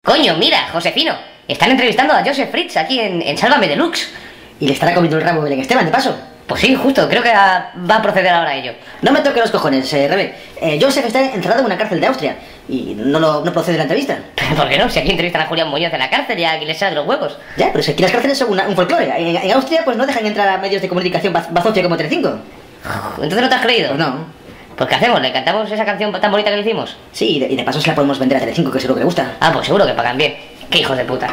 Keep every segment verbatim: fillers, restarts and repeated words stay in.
Coño, mira, Josefino, están entrevistando a Joseph Fritz aquí en, en Sálvame Deluxe. ¿Y le estará comiendo el rabo Belén Esteban, de paso? Pues sí, justo, creo que va, va a proceder ahora a ello. No me toque los cojones, eh, Rebe. Eh, Joseph está encerrado en una cárcel de Austria y no, lo, no procede la entrevista. ¿Por qué no? Si aquí entrevistan a Julián Muñoz en la cárcel y a Aguilera de los huevos. Ya, pero si aquí las cárceles son una, un folclore. En, en Austria pues no dejan entrar a medios de comunicación baz, bazofia como Telecinco. ¿Entonces no te has creído? Pues no. Pues ¿qué hacemos? ¿Le cantamos esa canción tan bonita que le hicimos? Sí, y de, y de paso se la podemos vender a Telecinco, que seguro que le gusta. Ah, pues seguro que pagan bien. ¡Qué hijos de puta!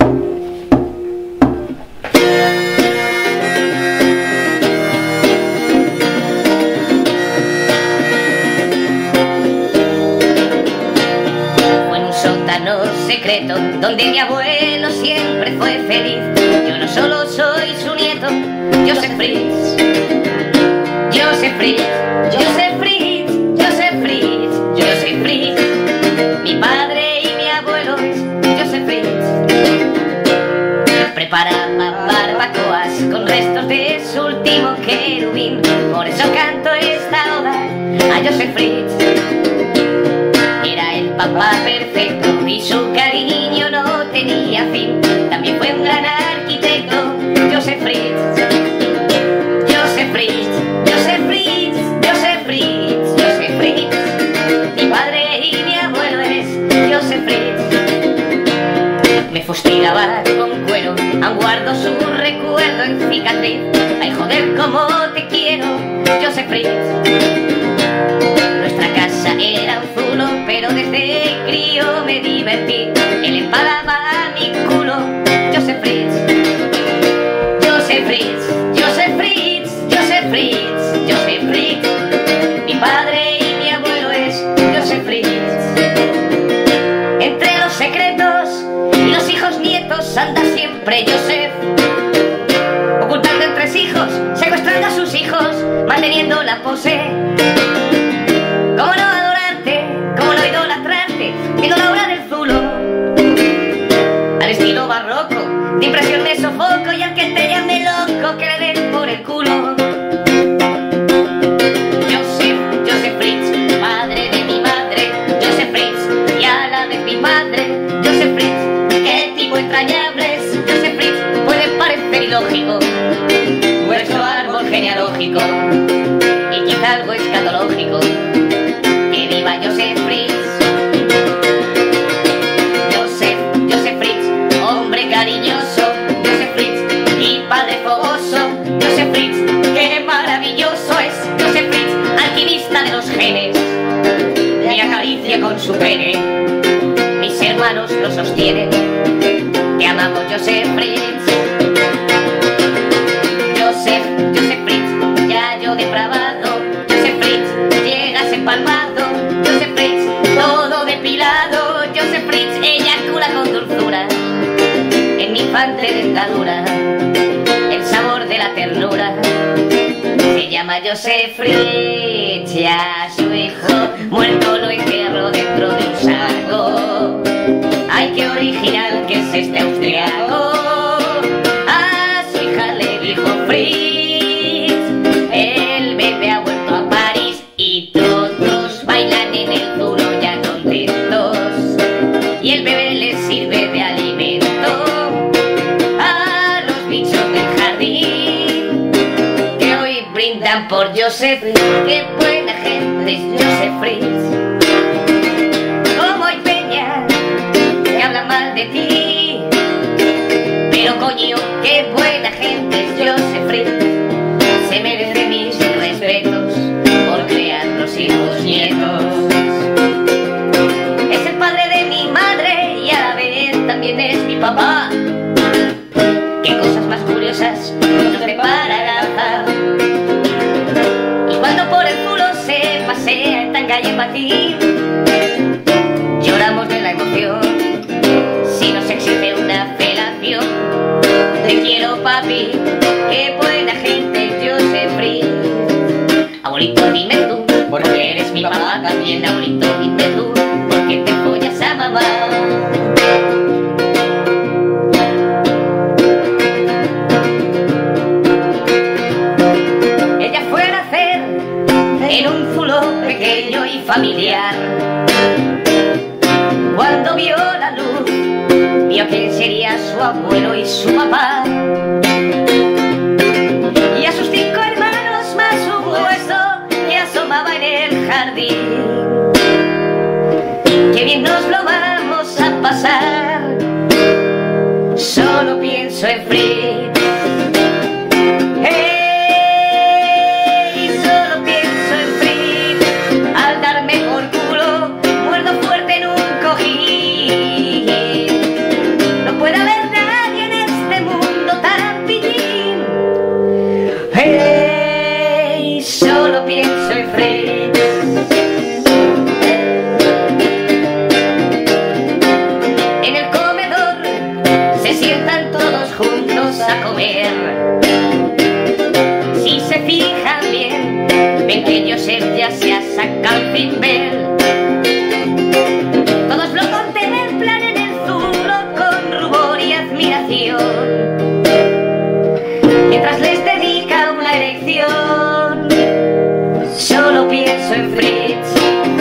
Secreto, donde mi abuelo siempre fue feliz. Yo no solo soy su nieto, Joseph Fritz. Joseph Fritz, Joseph Fritz, Joseph Fritz, Joseph Fritz. Mi padre y mi abuelo es Joseph Fritz. Preparaba barbacoas con restos de su último querubín. Por eso canto esta oda a Joseph Fritz. Era el papá perfecto y su cariño no tenía fin. También fue un gran arquitecto, Joseph Fritz. Joseph Fritz, Joseph Fritz, Joseph Fritz, Joseph Fritz. Mi padre y mi abuelo es Joseph Fritz. Me fustigaba con cuero, aún guardo su recuerdo en cicatriz. Ay, joder, cómo te quiero, Joseph Fritz. Nuestra casa era un zulo, pero desde crío me divertí. Él empalaba mi culo, Joseph Fritz. Joseph Fritz, Joseph Fritz, Joseph Fritz, Joseph Fritz. Mi padre y mi abuelo es Joseph Fritz. Entre los secretos y los hijos nietos anda siempre Joseph, ocultando entre hijos, secuestrando a sus hijos, manteniendo la pose. ¿Cómo no adorarte? ¿Cómo no idolatrarte? Viendo la obra del zulo al estilo barroco, de impresión me sofoco, y aunque te llame loco, que le den por el culo. Joseph, Joseph Fritz, padre de mi madre, Joseph Fritz, y a la vez mi madre, Joseph Fritz. Qué tipo entrañable es Joseph Fritz, puede parecer ilógico, nuestro árbol genealógico, y quizá algo escatológico. Joseph Fritz, Joseph, Joseph Fritz, hombre cariñoso, Joseph Fritz, y padre fogoso, Joseph Fritz, qué maravilloso es Joseph Fritz, alquimista de los genes, me acaricia con su pene, mis hermanos lo sostienen, te amamos Joseph Fritz. Joseph, Joseph Fritz, ya yo depravado, Joseph Fritz, llegas empalmado, todo depilado, Joseph Fritz eyacula con dulzura en mi infante dentadura, el sabor de la ternura. Se llama Joseph Fritz, ya su hijo muerto lo entierro dentro de un saco. Ay, qué original que es este austriaco. A su hija le dijo Fritz, el bebé ha vuelto a París y todos bailan en el zulo ya contentos, y el bebé les sirve de alimento a los bichos del jardín que hoy brindan por Joseph. Qué buena gente es Joseph Fritz. Como hay peña que habla mal de ti, pero coño, qué buena gente es Joseph Fritz. Se merece mis respetos por crear los hijos nietos. Es el padre de mi madre y a la vez también es mi papá. Qué cosas más curiosas nos depara el azar. Y cuando por el culo se pasea en tanga y en batín, vio quién sería su abuelo y su papá, y a sus cinco hermanos más un hueso que asomaba en el jardín. Qué bien nos lo vamos a pasar, solo pienso en Fritz. Hey, solo pienso en Fritz. Al darme por culo, muerdo fuerte en un cojín. No puede haber nadie en este mundo tan pillín. Hey, solo pienso en Fritz. En el comedor se sientan todos juntos a comer. Si se fijan bien, ven que Joseph ya se ha sacado el Fitbel. Todos lo contemplan en el zulo con rubor y admiración, mientras les dedica una erección. Solo pienso en Fritz.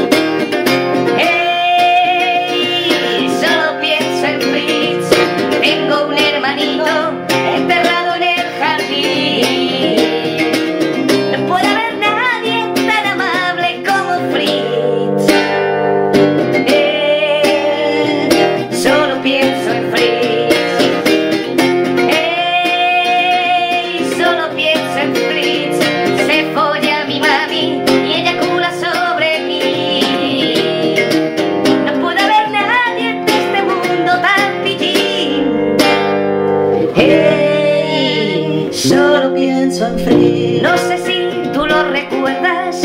Hey, solo pienso en Fritz. Tengo un hermanito enterrado en el jardín. No puede haber nadie tan amable como Fritz. Eh, solo pienso en Fritz. Eh, solo pienso en Fritz. Se folla a mi mami y eyacula sobre mí. No puede haber nadie en este mundo tan pillín. Hey, solo pienso en Fritz. No sé si tú lo recuerdas,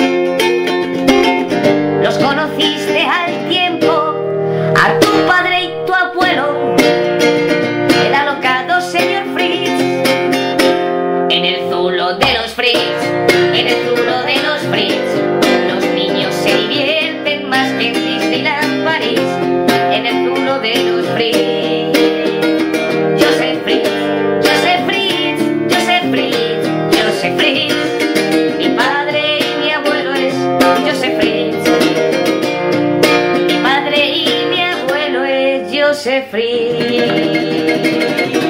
los conociste al tiempo, a tu padre y tu abuelo, el alocado señor Fritz. En el zulo de los Fritz, en el zulo de los Fritz, los niños se divierten más que en Disneyland París. En el zulo de los Fritz, Joseph Fritz, Joseph Fritz, Joseph Fritz, Joseph Fritz. Mi padre y mi abuelo es Joseph Fritz. Mi padre y mi abuelo es Joseph Fritz.